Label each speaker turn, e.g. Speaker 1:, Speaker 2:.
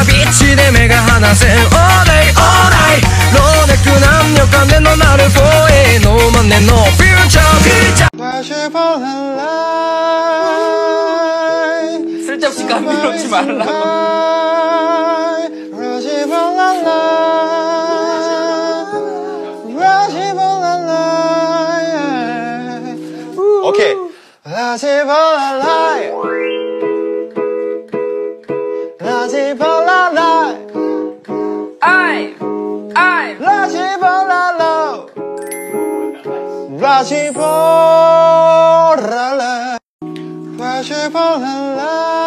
Speaker 1: はビッチで目が離せん All day all night 老若男女関連のなる 4A の万年のフューチャーフューチャー
Speaker 2: 쓸데없이 감미로지 말라고.
Speaker 3: 오케이. 라지볼랄라